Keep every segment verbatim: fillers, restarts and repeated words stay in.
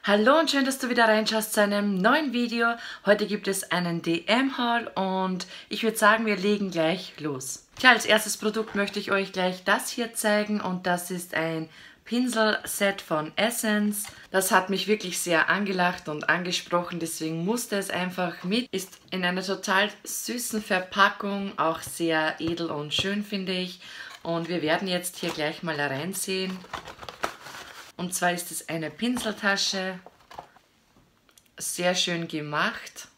Hallo und schön, dass du wieder reinschaust zu einem neuen Video. Heute gibt es einen D M-Haul und ich würde sagen, wir legen gleich los. Tja, als erstes Produkt möchte ich euch gleich das hier zeigen und das ist ein Pinselset von Essence. Das hat mich wirklich sehr angelacht und angesprochen, deswegen musste es einfach mit. Ist in einer total süßen Verpackung, auch sehr edel und schön, finde ich. Und wir werden jetzt hier gleich mal reinsehen. Und zwar ist es eine Pinseltasche, sehr schön gemacht.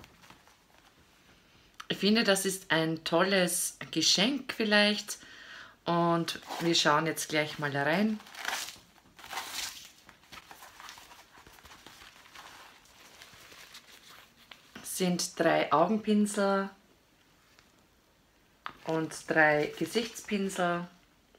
Ich finde, das ist ein tolles Geschenk vielleicht. Und wir schauen jetzt gleich mal da rein. Es sind drei Augenpinsel und drei Gesichtspinsel.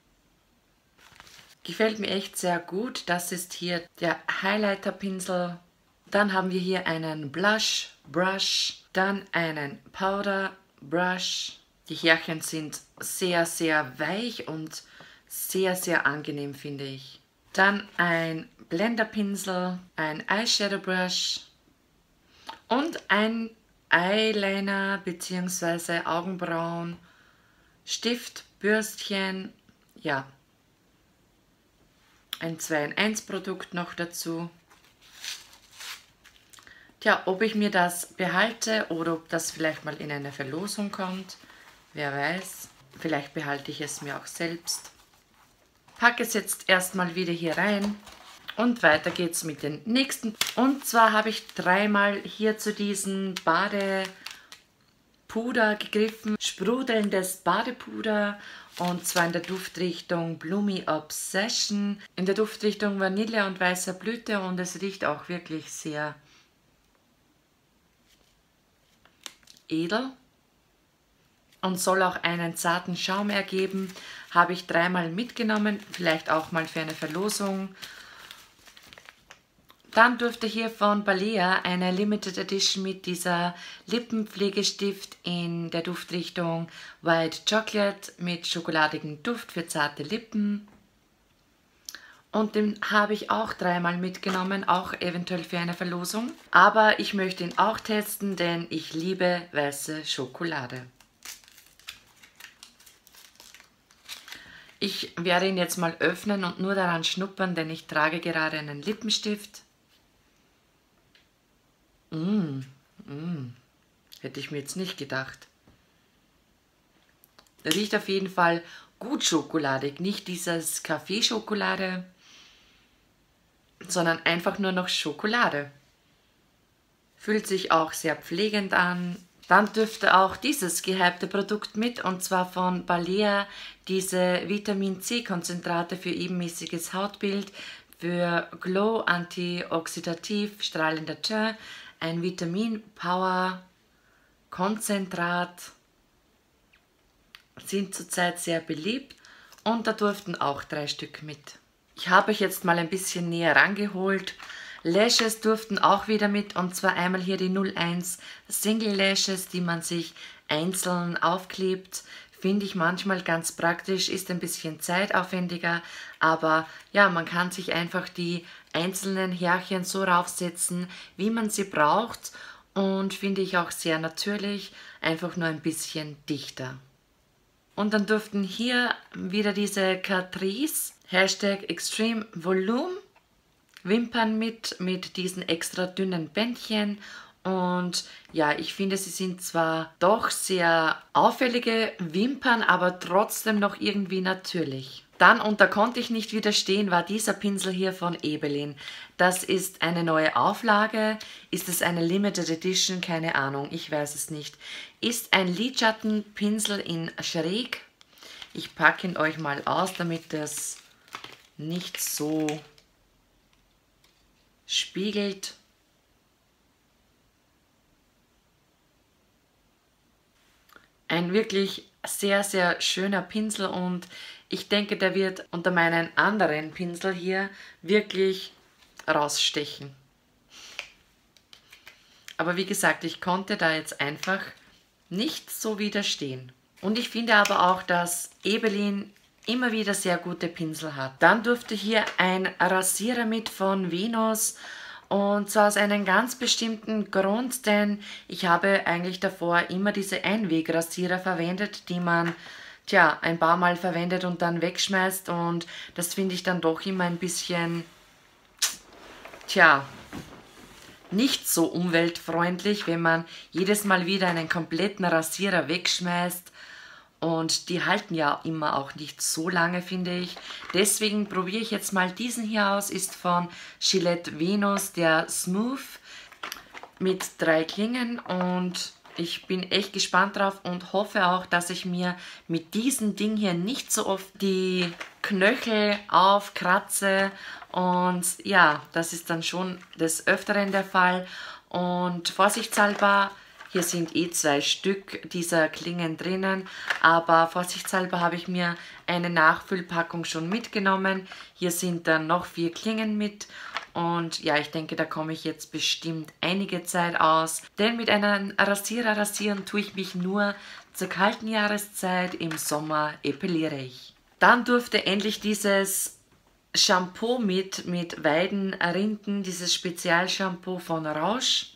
Gefällt mir echt sehr gut. Das ist hier der Highlighter-Pinsel. Dann haben wir hier einen Blush Brush, dann einen Powder Brush. Die Härchen sind sehr, sehr weich und sehr, sehr angenehm, finde ich. Dann ein Blenderpinsel, ein Eyeshadow Brush und ein Eyeliner bzw. Augenbrauen, Stift, Bürstchen, ja. Ein zwei in eins Produkt noch dazu. Tja, ob ich mir das behalte oder ob das vielleicht mal in eine Verlosung kommt, wer weiß. Vielleicht behalte ich es mir auch selbst. Packe es jetzt erstmal wieder hier rein und weiter geht's mit den nächsten. Und zwar habe ich dreimal hier zu diesem Badepuder gegriffen. Sprudelndes Badepuder. Und zwar in der Duftrichtung Bloomy Obsession. In der Duftrichtung Vanille und weißer Blüte und es riecht auch wirklich sehr edel. Und soll auch einen zarten Schaum ergeben. Habe ich dreimal mitgenommen, vielleicht auch mal für eine Verlosung. Dann durfte hier von Balea eine Limited Edition mit dieser Lippenpflegestift in der Duftrichtung White Chocolate mit schokoladigem Duft für zarte Lippen. Und den habe ich auch dreimal mitgenommen, auch eventuell für eine Verlosung. Aber ich möchte ihn auch testen, denn ich liebe weiße Schokolade. Ich werde ihn jetzt mal öffnen und nur daran schnuppern, denn ich trage gerade einen Lippenstift. Mmh, mmh. Hätte ich mir jetzt nicht gedacht. Der riecht auf jeden Fall gut schokoladig, nicht dieses Kaffeeschokolade, sondern einfach nur noch Schokolade. Fühlt sich auch sehr pflegend an. Dann dürfte auch dieses gehypte Produkt mit, und zwar von Balea, diese Vitamin C Konzentrate für ebenmäßiges Hautbild, für Glow, antioxidativ, strahlender Teint, ein Vitamin Power Konzentrat, sind zurzeit sehr beliebt und da durften auch drei Stück mit. Ich habe euch jetzt mal ein bisschen näher rangeholt. Lashes durften auch wieder mit, und zwar einmal hier die null eins Single Lashes, die man sich einzeln aufklebt. Finde ich manchmal ganz praktisch, ist ein bisschen zeitaufwendiger, aber ja, man kann sich einfach die einzelnen Härchen so raufsetzen, wie man sie braucht, und finde ich auch sehr natürlich, einfach nur ein bisschen dichter. Und dann durften hier wieder diese Catrice Hashtag Extreme Volume Wimpern mit, mit diesen extra dünnen Bändchen. Und ja, ich finde, sie sind zwar doch sehr auffällige Wimpern, aber trotzdem noch irgendwie natürlich. Dann, und da konnte ich nicht widerstehen, war dieser Pinsel hier von Ebelin. Das ist eine neue Auflage. Ist es eine Limited Edition? Keine Ahnung, ich weiß es nicht. Ist ein Lidschattenpinsel in Schräg. Ich packe ihn euch mal aus, damit das nicht so spiegelt. Ein wirklich sehr, sehr schöner Pinsel, und ich denke, der wird unter meinen anderen Pinsel hier wirklich rausstechen. Aber wie gesagt, ich konnte da jetzt einfach nicht so widerstehen. Und ich finde aber auch, dass Ebelin immer wieder sehr gute Pinsel hat. Dann durfte hier ein Rasierer mit von Venus, Und zwar aus einem ganz bestimmten Grund, denn ich habe eigentlich davor immer diese Einwegrasierer verwendet, die man tja, ein paar Mal verwendet und dann wegschmeißt, und das finde ich dann doch immer ein bisschen, tja, nicht so umweltfreundlich, wenn man jedes Mal wieder einen kompletten Rasierer wegschmeißt. Und die halten ja immer auch nicht so lange, finde ich. Deswegen probiere ich jetzt mal diesen hier aus. Ist von Gillette Venus, der Smooth mit drei Klingen. Und ich bin echt gespannt drauf und hoffe auch, dass ich mir mit diesem Ding hier nicht so oft die Knöchel aufkratze. Und ja, das ist dann schon des Öfteren der Fall. Und vorsichtshalber, hier sind eh zwei Stück dieser Klingen drinnen, aber vorsichtshalber habe ich mir eine Nachfüllpackung schon mitgenommen. Hier sind dann noch vier Klingen mit und ja, ich denke, da komme ich jetzt bestimmt einige Zeit aus. Denn mit einem Rasierer rasieren tue ich mich nur zur kalten Jahreszeit, im Sommer epiliere ich. Dann durfte endlich dieses Shampoo mit, mit Weidenrinden, dieses Spezialshampoo von Rausch.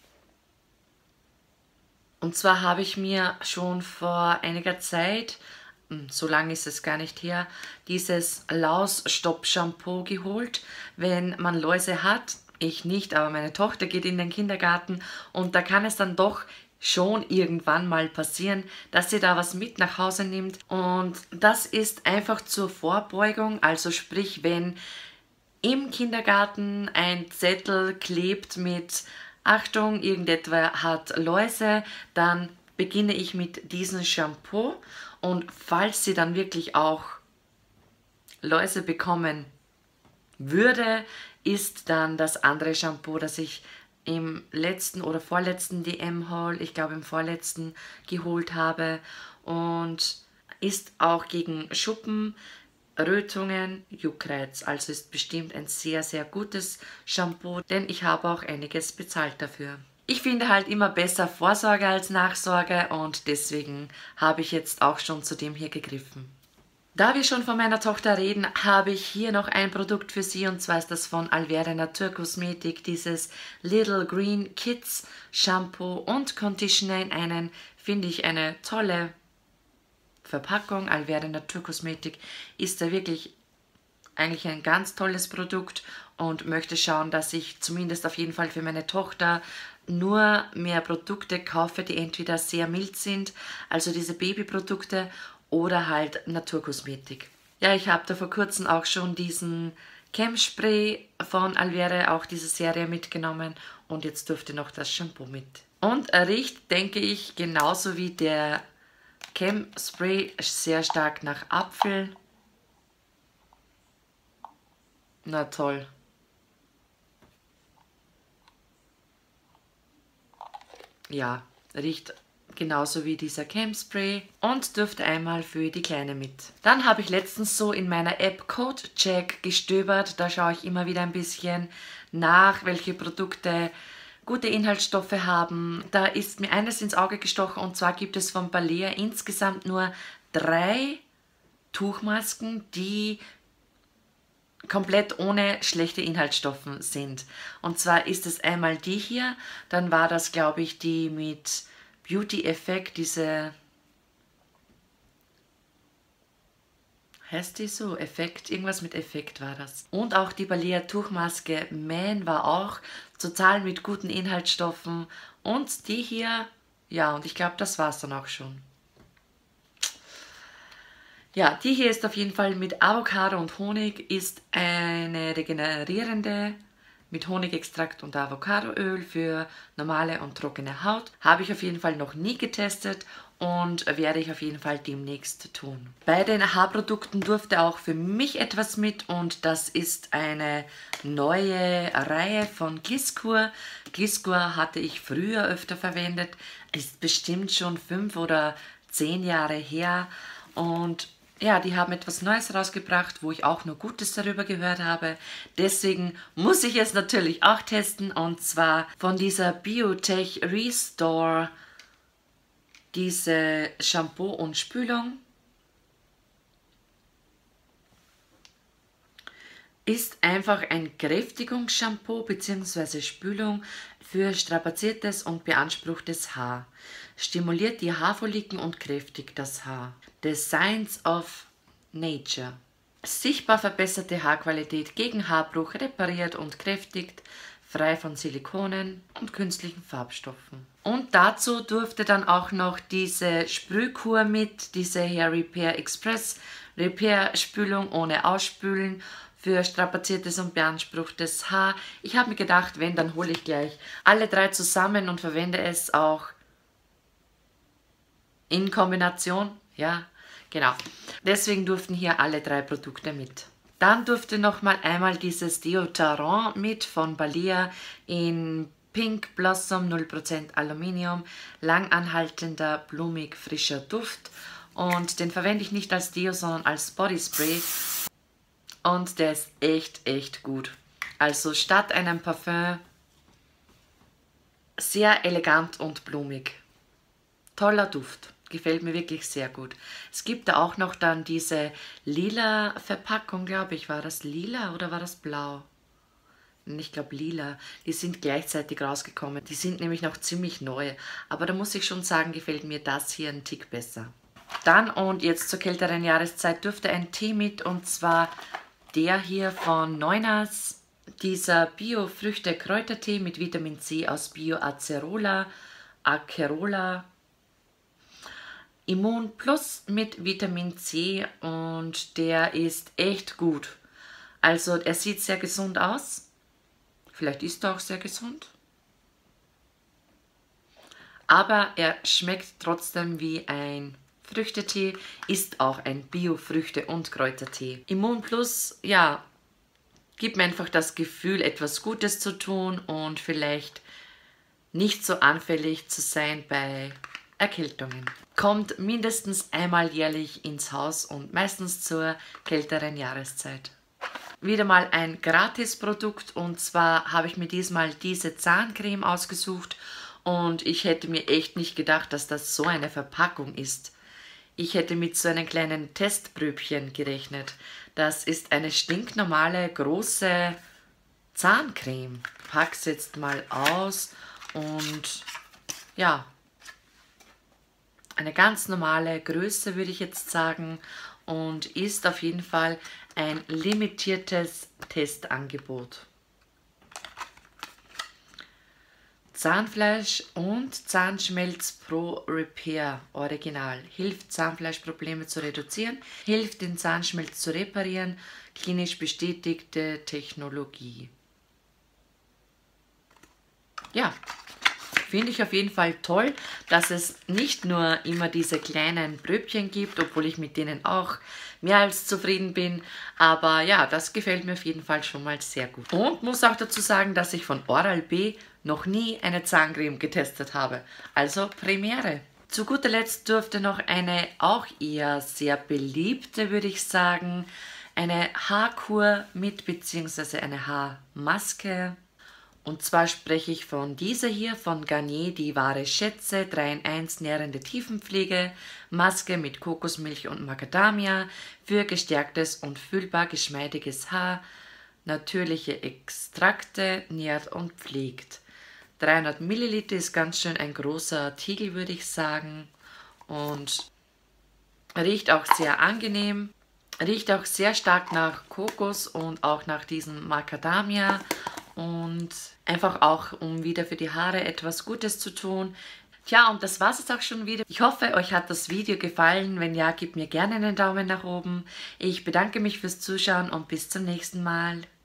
Und zwar habe ich mir schon vor einiger Zeit, so lange ist es gar nicht her, dieses Lausstopp-Shampoo geholt. Wenn man Läuse hat, ich nicht, aber meine Tochter geht in den Kindergarten und da kann es dann doch schon irgendwann mal passieren, dass sie da was mit nach Hause nimmt. Und das ist einfach zur Vorbeugung, also sprich, wenn im Kindergarten ein Zettel klebt mit Achtung, irgendetwas hat Läuse, dann beginne ich mit diesem Shampoo, und falls sie dann wirklich auch Läuse bekommen würde, ist dann das andere Shampoo, das ich im letzten oder vorletzten D M-Haul, ich glaube im vorletzten, geholt habe, und ist auch gegen Schuppen, Rötungen, Juckreiz. Also ist bestimmt ein sehr, sehr gutes Shampoo, denn ich habe auch einiges bezahlt dafür. Ich finde halt immer besser Vorsorge als Nachsorge und deswegen habe ich jetzt auch schon zu dem hier gegriffen. Da wir schon von meiner Tochter reden, habe ich hier noch ein Produkt für sie, und zwar ist das von Alverde Naturkosmetik, dieses Little Green Kids Shampoo und Conditioner in einen, finde ich, eine tolle Verpackung. Alverde Naturkosmetik ist da wirklich eigentlich ein ganz tolles Produkt und möchte schauen, dass ich zumindest auf jeden Fall für meine Tochter nur mehr Produkte kaufe, die entweder sehr mild sind, also diese Babyprodukte, oder halt Naturkosmetik. Ja, ich habe da vor kurzem auch schon diesen Chem-Spray von Alverde, auch diese Serie, mitgenommen, und jetzt durfte noch das Shampoo mit. Und er riecht, denke ich, genauso wie der Chem-Spray sehr stark nach Apfel. Na toll. Ja, riecht genauso wie dieser Chem-Spray und dürfte einmal für die Kleine mit. Dann habe ich letztens so in meiner App CodeCheck gestöbert. Da schaue ich immer wieder ein bisschen nach, welche Produkte gute Inhaltsstoffe haben. Da ist mir eines ins Auge gestochen, und zwar gibt es von Balea insgesamt nur drei Tuchmasken, die komplett ohne schlechte Inhaltsstoffe sind. Und zwar ist es einmal die hier, dann war das, glaube ich, die mit Beauty Effect, diese, heißt die so? Effekt, irgendwas mit Effekt war das. Und auch die Balea Tuchmaske Man war auch total mit guten Inhaltsstoffen. Und die hier, ja, und ich glaube, das war es dann auch schon. Ja, die hier ist auf jeden Fall mit Avocado und Honig, ist eine regenerierende mit Honigextrakt und Avocadoöl für normale und trockene Haut. Habe ich auf jeden Fall noch nie getestet und werde ich auf jeden Fall demnächst tun. Bei den Haarprodukten durfte auch für mich etwas mit, und das ist eine neue Reihe von Gliskur. Gliskur hatte ich früher öfter verwendet, ist bestimmt schon fünf oder zehn Jahre her, und ja, die haben etwas Neues rausgebracht, wo ich auch nur Gutes darüber gehört habe. Deswegen muss ich es natürlich auch testen, und zwar von dieser Biotech Restore, diese Shampoo und Spülung. Ist einfach ein Kräftigungsshampoo bzw. Spülung für strapaziertes und beanspruchtes Haar. Stimuliert die Haarfolliken und kräftigt das Haar. The Science of Nature. Sichtbar verbesserte Haarqualität gegen Haarbruch, repariert und kräftigt, frei von Silikonen und künstlichen Farbstoffen. Und dazu durfte dann auch noch diese Sprühkur mit, diese Hair Repair Express Repair Spülung ohne Ausspülen für strapaziertes und beanspruchtes Haar. Ich habe mir gedacht, wenn, dann hole ich gleich alle drei zusammen und verwende es auch in Kombination. Ja, genau. Deswegen durften hier alle drei Produkte mit. Dann durfte noch mal einmal dieses Deodorant mit von Balea in Pink Blossom, null Prozent Aluminium, langanhaltender, blumig, frischer Duft. Und den verwende ich nicht als Deo, sondern als Bodyspray. Und der ist echt, echt gut. Also statt einem Parfüm sehr elegant und blumig. Toller Duft. Gefällt mir wirklich sehr gut. Es gibt da auch noch dann diese lila Verpackung, glaube ich. War das lila oder war das blau? Ich glaube lila. Die sind gleichzeitig rausgekommen. Die sind nämlich noch ziemlich neu. Aber da muss ich schon sagen, gefällt mir das hier ein Tick besser. Dann und jetzt zur kälteren Jahreszeit dürfte ein Tee mit, und zwar der hier von Neunas. Dieser Bio-Früchte-Kräutertee mit Vitamin C aus Bio-Acerola, Acerola, Immun Plus mit Vitamin C, und der ist echt gut. Also er sieht sehr gesund aus. Vielleicht ist er auch sehr gesund. Aber er schmeckt trotzdem wie ein Früchtetee, ist auch ein Bio-Früchte- und Kräutertee. Immun Plus, ja, gibt mir einfach das Gefühl, etwas Gutes zu tun und vielleicht nicht so anfällig zu sein bei Erkältungen. Kommt mindestens einmal jährlich ins Haus und meistens zur kälteren Jahreszeit. Wieder mal ein Gratisprodukt, und zwar habe ich mir diesmal diese Zahncreme ausgesucht und ich hätte mir echt nicht gedacht, dass das so eine Verpackung ist. Ich hätte mit so einem kleinen Testpröbchen gerechnet. Das ist eine stinknormale große Zahncreme. Pack es jetzt mal aus und ja, eine ganz normale Größe würde ich jetzt sagen, und ist auf jeden Fall ein limitiertes Testangebot. Zahnfleisch und Zahnschmelz Pro Repair Original. Hilft, Zahnfleischprobleme zu reduzieren, hilft, den Zahnschmelz zu reparieren. Klinisch bestätigte Technologie. Ja, finde ich auf jeden Fall toll, dass es nicht nur immer diese kleinen Pröbchen gibt, obwohl ich mit denen auch mehr als zufrieden bin. Aber ja, das gefällt mir auf jeden Fall schon mal sehr gut. Und muss auch dazu sagen, dass ich von Oral-B noch nie eine Zahncreme getestet habe. Also Premiere. Zu guter Letzt dürfte noch eine auch eher sehr beliebte, würde ich sagen, eine Haarkur mit, beziehungsweise eine Haarmaske. Und zwar spreche ich von dieser hier, von Garnier, die wahre Schätze, drei in eins nährende Tiefenpflege, Maske mit Kokosmilch und Macadamia für gestärktes und fühlbar geschmeidiges Haar, natürliche Extrakte, nährt und pflegt. dreihundert Milliliter ist ganz schön ein großer Artikel, würde ich sagen, und riecht auch sehr angenehm, riecht auch sehr stark nach Kokos und auch nach diesem Macadamia. Und einfach auch, um wieder für die Haare etwas Gutes zu tun. Tja, und das war es jetzt auch schon wieder. Ich hoffe, euch hat das Video gefallen. Wenn ja, gebt mir gerne einen Daumen nach oben. Ich bedanke mich fürs Zuschauen und bis zum nächsten Mal.